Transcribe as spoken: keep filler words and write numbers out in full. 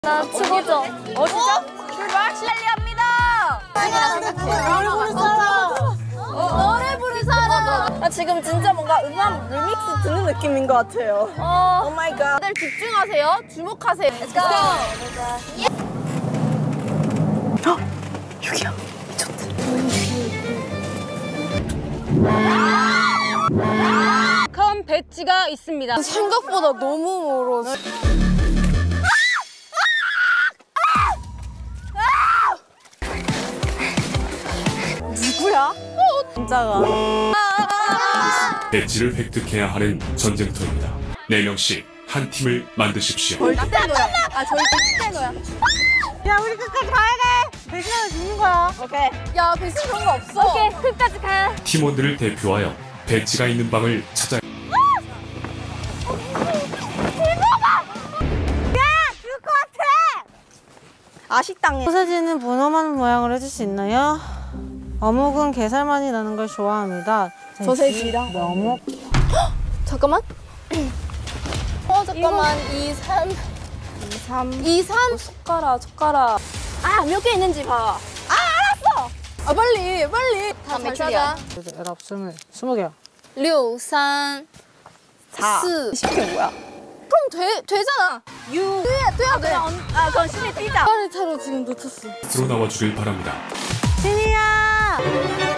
나 추고죠. 어 진짜? 출발 실례합니다. 노래 부른 사람. 노래 부른 사람. 나 지금 진짜 뭔가 음악 리믹스 듣는 느낌인 것 같아요. 어. 오 마이 갓. 다들 집중하세요. 주목하세요. Let's go. 어? 여기야. 미쳤다. 큰 배지가 있습니다. 생각보다 너무 멀어. 누구야? 진짜가. 배지를 획득해야 하는 전쟁터입니다. 네 명씩 한 팀을 만드십시오. 절대 너야. 아 절대 너야. 야 우리 끝까지 가야 돼. 배지가 죽는 거야. 오케이. 야 배신 그런 거 없어. 오케이 끝까지 가. 팀원들을 대표하여 배지가 있는 방을 찾아. 아식당에. 소세지는 분홍한 모양을 해줄 수 있나요? 어묵은 게살맛이 나는 걸 좋아합니다. 소세지랑 어묵. 잠깐만. 어 잠깐만. 이, 삼. 이, 삼. 이, 삼. 숟가락 숟가락. 아 몇 개 있는지 봐. 아 알았어. 아 빨리 빨리. 다 잘 찾아. 열아홉, 스물, 스무 개요. 육, 삼, 사. 십 개 뭐야? 그럼 돼 되잖아. 육. 돼 돼야 돼. 아 그럼 십이 뛰자. 빨리 차로 지금 놓쳤어. 들어 나와 주길 바랍니다. 신이야!